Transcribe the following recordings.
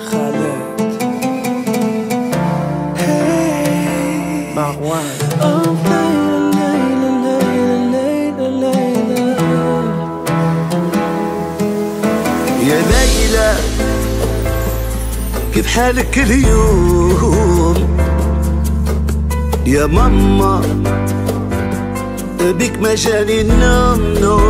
خالد مروان يا ليلى كيف حالك اليوم؟ يا ماما بك ما جاني النوم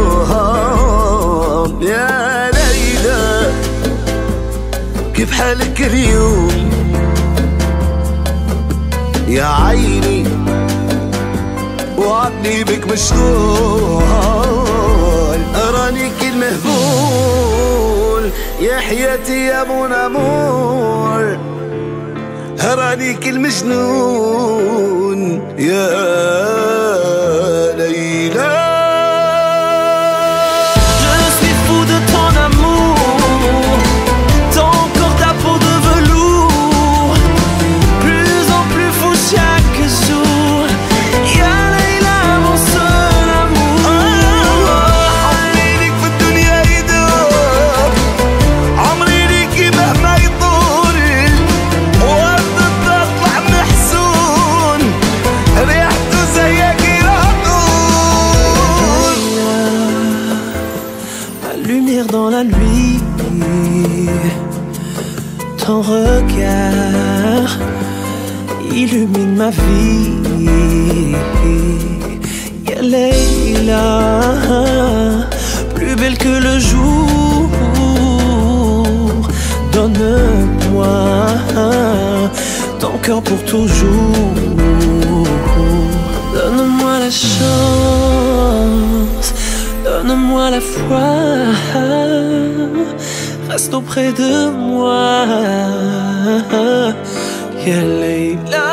نوم. يا ليلى كيف حالك اليوم؟ يا عيني وعقلي بك مشغول، راني كل مهبول يا حياتي يا مون امور، راني كل مجنون يا ليلى. Dans la nuit, ton regard illumine ma vie. Ya Leila, plus belle que le jour, donne-moi ton cœur pour toujours. Donne-moi la chance, donne-moi la foi, reste auprès de moi, ya Leila.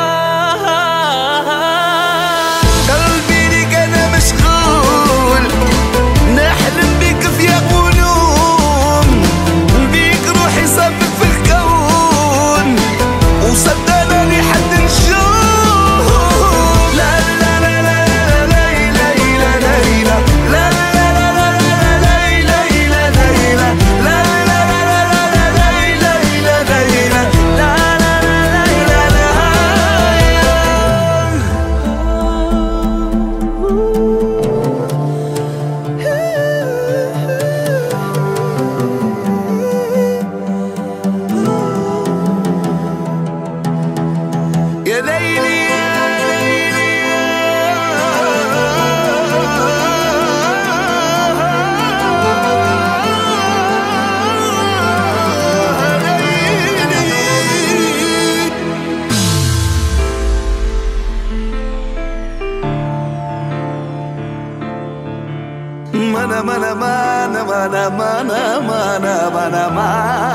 قلبي ليك أنا مشغول، نحلم بيك في غنوم، بيك روحي صافك في الكون، وصدقني حد نشوف. لا لا لا لا لا ليلى ليلى لا لا لا لا ليلى ليلى لا لا لا لا ليلى ليلى لا لا لا ليلى. يا ليلي mana mana mana mana mana mana mana mana